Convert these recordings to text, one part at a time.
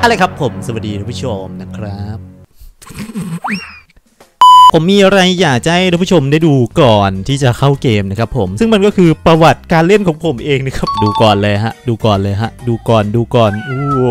อะไรครับผมสวัสดีท่านผู้ชมนะครับผมมีอะไรอยากจะให้ท่านผู้ชมได้ดูก่อนที่จะเข้าเกมนะครับผมซึ่งมันก็คือประวัติการเล่นของผมเองนะครับดูก่อนเลยฮะดูก่อนดูก่อนโอ้โห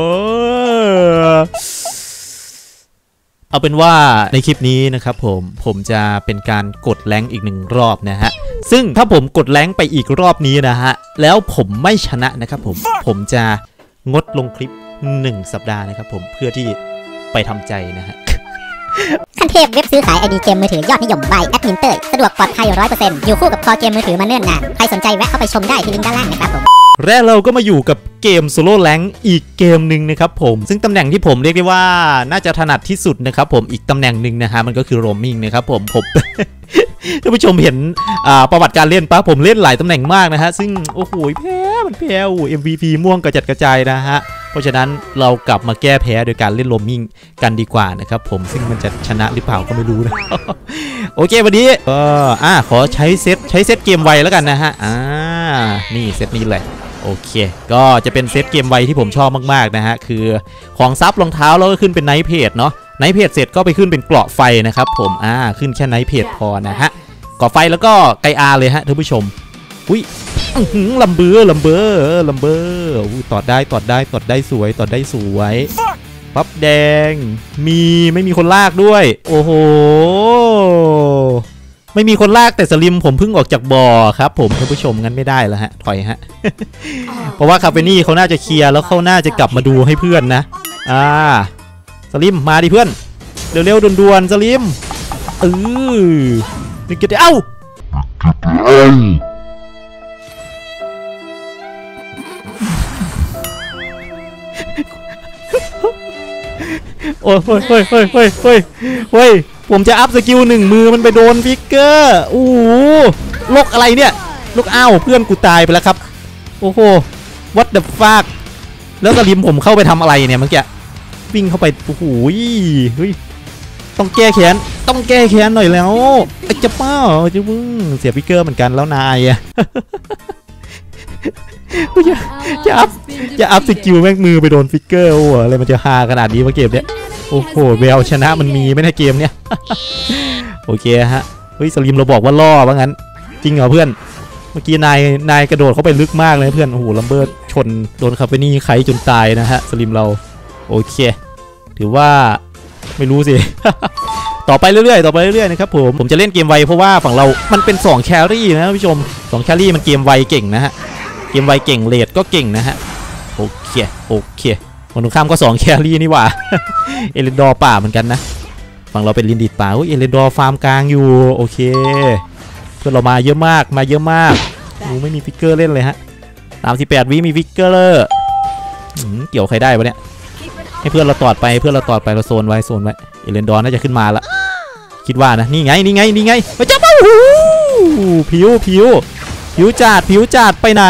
เอาเป็นว่าในคลิปนี้นะครับผมจะเป็นการกดแรงค์อีก1 รอบนะฮะซึ่งถ้าผมกดแรงค์ไปอีกรอบนี้นะฮะแล้วผมไม่ชนะนะครับผมจะงดลงคลิป1 สัปดาห์นะครับผมเพื่อที่ไปทำใจนะฮะขั้นเทพเว็บซื้อขายไอดีเกมมือถือยอดนิยม by แอดมินเตยสะดวกปลอดภัย 100% อยู่คู่กับคอเกมมือถือมาเนิ่นนานใครสนใจแวะเข้าไปชมได้ที่ลิงก์ด้านล่างนะครับผมและเราก็มาอยู่กับเกมโซโล่แรงค์อีกเกมหนึ่งนะครับผมซึ่งตำแหน่งที่ผมเรียกได้ว่าน่าจะถนัดที่สุดนะครับผมอีกตำแหน่งหนึ่งนะฮะมันก็คือโรมมิ่งนะครับผมท่านผู้ชมเห็นประวัติการเล่นปะผมเล่นหลายตำแหน่งมากนะฮะซึ่งโอ้โหแพ้MVP ม่วงกระจัดกระจายนะฮะเพราะฉะนั้นเรากลับมาแก้แพ้โดยการเล่นโรมมิ่งกันดีกว่านะครับผมซึ่งมันจะชนะหรือเปล่าก็ไม่รู้นะ โอเควันนี้ขอใช้เซตเกมไวแล้วกันนะฮะนี่เซตนี้เลยโอเคก็จะเป็นเซตเกมไวที่ผมชอบมากๆนะฮะคือของซับรองเท้าแล้วก็ขึ้นเป็นไนท์เพจเนาะไนท์เพจเสร็จก็ไปขึ้นเป็นเกราะไฟนะครับผมขึ้นแค่ไนท์เพจพอนะฮะเกราะไฟแล้วก็ไกอาเลยฮะท่านผู้ชมอุ้ยลัมเบอร์ตอดได้สวยปั๊บแดงไม่มีคนลากด้วยโอ้โหไม่มีคนลากแต่สลิมผมเพิ่งออกจากบ่อครับผมท่านผู้ชมงั้นไม่ได้แล้วฮะถอยฮะ เพราะว่าคาเฟนี่เขาน่าจะเคลียร์แล้วเขาน่าจะกลับมาดูให้เพื่อนนะสลิมมาดิเพื่อนเร็วๆด่วนๆสลิมนี่ก็ได้เอ้าโอ้ยผมจะอัพสกิล1 มือมันไปโดนฟิกเกอร์โอ้โหลกอะไรเนี่ยลกเพื่อนกูตายไปแล้วครับโอ้โห what the fuck แล้วสลิมผมเข้าไปทำอะไรเนี่ยเมื่อกี้วิ่งเข้าไปโอ้โหเฮ้ยต้องแก้แค้นหน่อยแล้วไอ้เจ้าเป้าจะมึงเสียฟิกเกอร์เหมือนกันแล้วนายอะจะอัพสกิลแม่งมือไปโดนฟิกเกอร์โอ้อะไรมันจะฮาขนาดนี้เมื่อเกมเนี้ยโอ้โหเบลชนะมันมีไม่ในเกมเนี้ยโอเคฮะเฮ้ยสลิมเราบอกว่าล่อว่างั้นจริงเหรอเพื่อนเมื่อกี้นายกระโดดเข้าไปลึกมากเลยเพื่อนโอ้โหลัมเบอร์ชนโดนคาเฟนี่ไขจนตายนะฮะสลิมเราโอเคถือว่าไม่รู้สิ ต่อไปเรื่อยๆนะครับผมจะเล่นเกมไวเพราะว่าฝั่งเรามันเป็น2 แครี่นะท่านผู้ชม2 แครี่มันเกมไวเก่งนะฮะเกมไวเก่งเลดก็เก่งนะฮะโอเคฝั่งตรงข้ามก็2 แครี่นี่หว่า เอเลนดอร์ป่าเหมือนกันนะฝั่งเราเป็นลินดิดป่าเอเลนดอร์ฟาร์มกลางอยู่โอเคเพื่อนเรามาเยอะมากไม่มีฟิกเกอร์เล่นเลยฮะ38 วิมีฟิกเกอร์เกี่ยวใครได้ปะเนี่ยให้เพื่อนเราตอดไปเราโซนไว้เอเลนดอร์น่าจะขึ้นมาละคิดว่านะนี่ไงไปจับผิวจัดไปไหน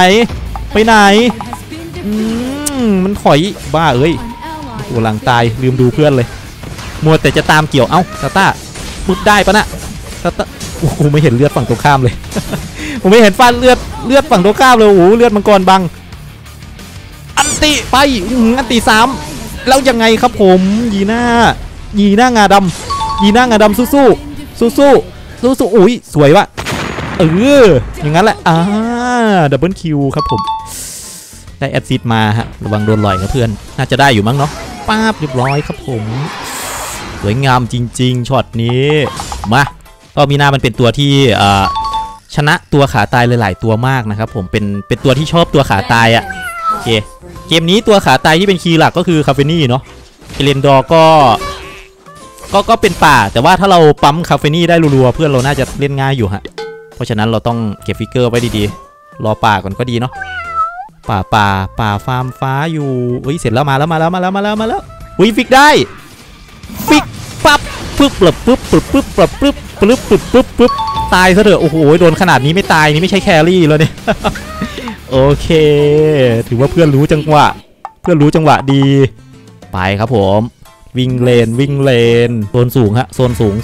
มันถอยบ้าตัวหลังตายลืมดูเพื่อนเลยมัวแต่จะตามเกี่ยวเอ้าต้ามุดได้ปะนะต้าโอ้โหไม่เห็นเลือดฝั่งตรงข้ามเลย ผมไม่เห็นฟันเลือดฝั่งตรงข้ามเลยโอ้โหเลือดมังกรบังอันติไปอันติ3แล้วยังไงครับผมยีหน้างาดำสู้อุ้ยสวยวะอย่างนั้นแหละดับเบิลคิวครับผมได้แอดซิดมาฮะระวังโดนลอยนะเพื่อนน่าจะได้อยู่มั้งเนาะป๊าบเรียบร้อยครับผมสวยงามจริงๆช็อตนี้มาก็มีหน้ามันเป็นตัวที่ชนะตัวขาตายหลายๆตัวมากนะครับผมเป็นตัวที่ชอบตัวขาตายอะโอเคเกมนี้ตัวขาตายที่เป็นคีย์หลักก็คือคาเฟนี่เนาะเอเลนดอร์ก็เป็นป่าแต่ว่าถ้าเราปั๊มคาเฟนี่ได้รัวๆเพื่อนเราน่าจะเล่นง่ายอยู่ฮะเพราะฉะนั้นเราต้องเก็บฟิกเกอร์ไว้ดีๆรอป่าก่อนก็ดีเนาะป่าฟาร์มฟ้าอยู่เสร็จแล้วมาแล้วฟิกได้ฟิกปั๊บปึ๊บตายซะเถอะโอ้โหโดนขนาดนี้ไม่ตายนี่ไม่ใช่แครี่แล้วเนี่ย โอเคถือว่าเพื่อนรู้จังหวะดีไปครับผมวิ่งเลนโซนสูงฮะโซนสูง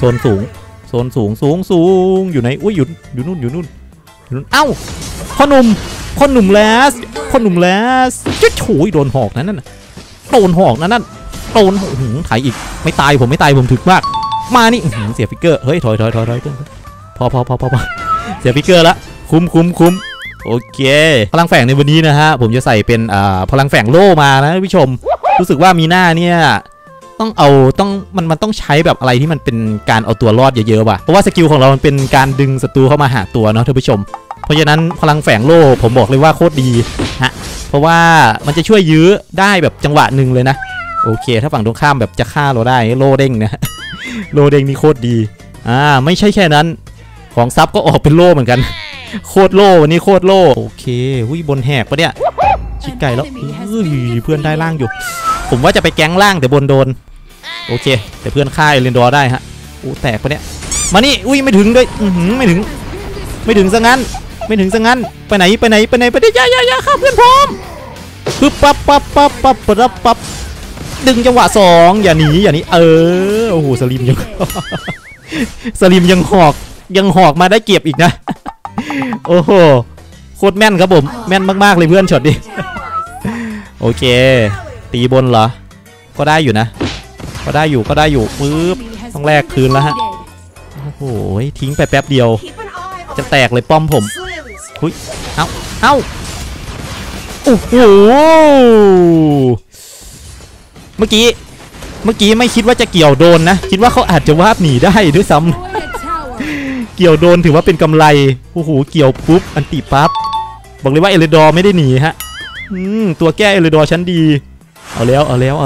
อยู่ไหนอุ้ยอยู่นู่นเอ้าพ่อหนุ่มแลสจุ๊ยโดนหอกนั่นน่ะโดนหอกนั่นโดนถ่ายอีกไม่ตายผมไม่ตายผมถึกมากมานี่เสียฟิกเกอร์เฮ้ยถอยเพื่อนพอเสียฟิกเกอร์ละคุ้มโอเคพลังแฝงในวันนี้นะฮะผมจะใส่เป็นพลังแฝงโล่มานะผู้ชมรู้สึกว่ามีหน้าเนี่ยมันต้องใช้แบบอะไรที่มันเป็นการเอาตัวรอดเยอะๆว่ะเพราะว่าสกิลของเรามันเป็นการดึงศัตรูเข้ามาหาตัวเนาะท่านผู้ชมเพราะฉะนั้นพลังแฝงโล่ผมบอกเลยว่าโคตรดีฮะเพราะว่ามันจะช่วยยื้อได้แบบจังหวะหนึ่งเลยนะโอเคถ้าฝั่งตรงข้ามแบบจะฆ่าเราได้โล่เด้งนะโล่เด้งนี่โคตรดีไม่ใช่แค่นั้นของซับก็ออกเป็นโล่เหมือนกันโคตรโล่วันนี้โคตรโล่โอเคบนแหกปะเนี่ยชิดไก่แล้วเพื่อนได้ล่างอยู่ผมว่าจะไปแก๊งล่างแต่บนโดนโอเคแต่เพื่อนฆ่าเอเลนดอร์ได้ฮะแตกปะเนี่ยมานี่ไม่ถึงด้วยไม่ถึงซะงั้นไปไหนไปดิอย่าฆ่าเพื่อนพร้อมปึ๊บปั๊บดึงจังหวะ2อย่าหนีโอ้โหสลิมยังหอกมาได้เก็บอีกนะโอ้โหโคตรแม่นครับผมแม่นมากๆเลยเพื่อนช็อตดิโอเคตีบนเหรอก็ได้อยู่นะก็ได้อยู่ปึ๊บต้องแลกคืนแล้วฮะโอ้โหทิ้งไปแป๊บเดียวจะแตกเลยป้อมผมเอ้าโอ้โหเมื่อกี้ไม่คิดว่าจะเกี่ยวโดนนะคิดว่าเขาอาจจะวาบหนีได้ด้วยซ้ำเกี่ยวโดนถือว่าเป็นกำไรโอ้โหเกี่ยวปุ๊บอันติปั๊บบอกเลยว่าเอเลดอร์ไม่ได้หนีฮะตัวแก้เอเลดอร์ชั้นดีเอาแล้ว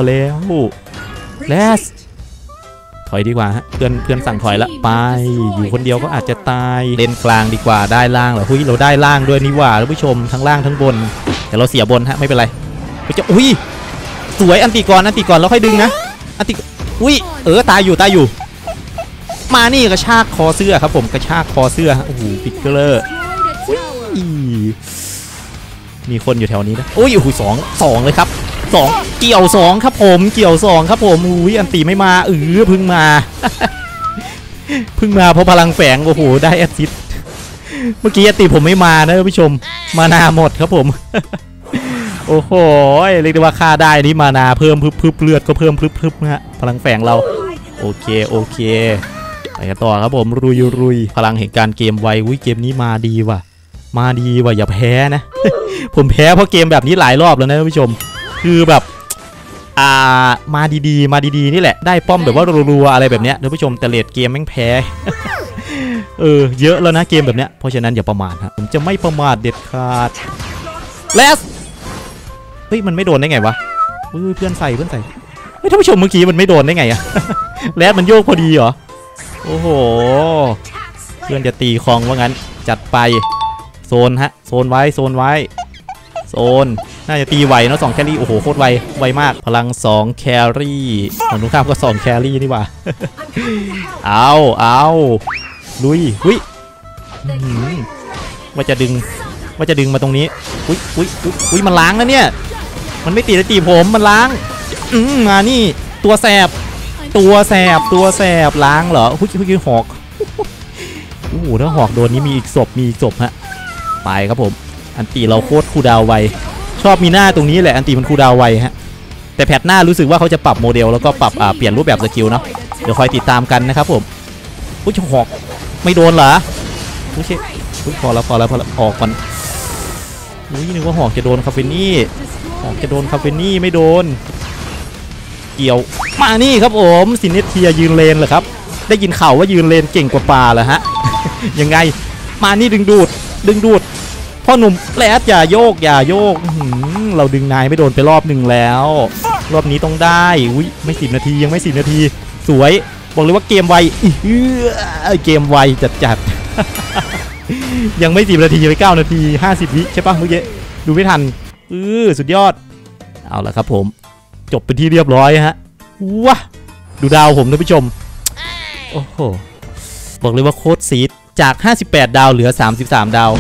แล้วถอยดีกว่าฮะเพื่อนสั่งถอยละไปอยู่คนเดียวก็อาจจะตายเลนกลางดีกว่าได้ล่างเหรอเราได้ล่างด้วยนี่หว่าท่านผู้ชมทั้งล่างทั้งบนแต่เราเสียบนฮะไม่เป็นไรจะสวยอันติก่อนแล้วค่อยดึงนะอันติตายอยู่มานี่กระชากคอเสื้อครับผมกระชากคอเสื้อโอ้โหพิกเกอร์มีคนอยู่แถวนี้นะโอ้โหสองเลยครับเกี่ยว2ครับผมอันตีไม่มาเพิ่งมาเพราะพลังแฝงโอ้โหได้แอสซิสต์เมื่อกี้อันตีผมไม่มานะท่านผู้ชมมานาหมดครับผมโอ้โหเรียกได้ว่าค่าได้นี่มานาเพิ่มพึบเลือดก็เพิ่มพึบฮะพลังแฝงเราโอเคไปกันต่อครับผมรุยพลังแห่งการเกมไวเกมนี้มาดีว่ะอย่าแพ้นะ ผมแพ้เพราะเกมแบบนี้หลายรอบแล้วนะท่านผู้ชมคือแบบมาดีนี่แหละได้ป้อมแบบว่ารัวๆอะไรแบบเนี้ยท่านผู้ชมแต่เลดเกมแม่งแพ้ เยอะแล้วนะเกมแบบเนี้ยเพราะฉะนั้นอย่าประมาทฮะผมจะไม่ประมาทเด็ดขาดแล้วมันไม่โดนได้ไงวะเพื่อนใส่ท่านผู้ชมเมื่อกี้มันไม่โดนได้ไงอะ แล้วมันโยกพอดีเหรอโอ้โหเพื่อนจะตีคลองว่างั้นจัดไปโซนฮะโซนไว้น่าจะตีไหวเนาะ2แครี่โอ้โหโคตรไวมากพลัง2แครี่ของตรงข้ามก็2แครี่นี่หว่าเอาลุยว่าจะดึงมาตรงนี้มันล้างแล้วเนี่ยมันไม่ตีผมมันล้างมานี่ตัวแสบล้างเหรอหอกโอ้โหถ้าหอกโดนนี้มีอีกศพฮะไปครับผมอันตีเราโคตรคูลดาวน์ไวชอบมีหน้าตรงนี้แหละอันตีมันคูลดาวน์ไวฮะแต่แพทหน้ารู้สึกว่าเขาจะปรับโมเดลแล้วก็ปรับเปลี่ยนรูปแบบสกิลเนาะเดี๋ยวคอยติดตามกันนะครับผมหอกไม่โดนเหรอพอแล้วออกก่อนนึกว่าหอกจะโดนคาเฟนี่ไม่โดนเกี่ยวมานี่ครับผมซินเนเทียยืนเลนเหรอครับได้ยินข่าวว่ายืนเลนเก่งกว่าปลาเหรอฮะ ยังไงมานี่ดึงดูดพ่อหนุ่มแลดอย่าโยกเราดึงนายไม่โดนไปรอบหนึ่งแล้วรอบนี้ต้องได้ไม่10 นาทียังไม่10 นาทีสวยบอกเลยว่าเกมไวเกมไวจัด ยังไม่10 นาทีไป9 นาที50 วิใช่ปะเมื่อกี้ดูไม่ทันสุดยอดเอาละครับผมจบเป็นที่เรียบร้อยฮะว้าดูดาวผมท่านผู้ชมโอ้โหบอกเลยว่าโคตรซีดจาก58 ดาวเหลือ33 ดาว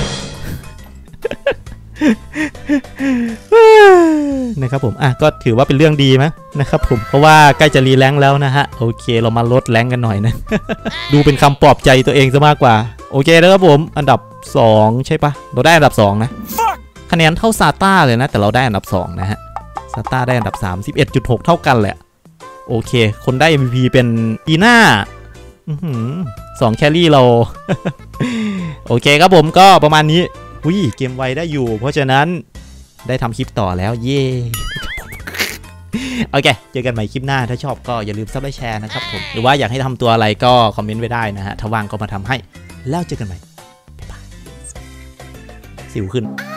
นะครับผมก็ถือว่าเป็นเรื่องดีมั้ยนะครับผมเพราะว่าใกล้จะรีแรงค์แล้วนะฮะโอเคเรามาลดแรงค์กันหน่อยนะ ดูเป็นคำปลอบใจตัวเองซะมากกว่าโอเคนะครับผมอันดับ2ใช่ปะเราได้อันดับ2นะคะแนนเท่าซาต้าเลยนะแต่เราได้อันดับ2นะฮะซาต้าได้อันดับ3 11.6 เท่ากันแหละโอเคคนได้ MVP เป็นปีหน้า2แครี่เรา โอเคครับผมก็ประมาณนี้เกมไวได้อยู่เพราะฉะนั้นได้ทำคลิปต่อแล้วเย่ โอเคเจอกันใหม่คลิปหน้าถ้าชอบก็อย่าลืมซับไลค์แชร์นะครับผมหรือว่าอยากให้ทำตัวอะไรก็คอมเมนต์ไว้ได้นะฮะถ้าว่างก็มาทำให้แล้วเจอกันใหม่บ๊ายบายสิวขึ้น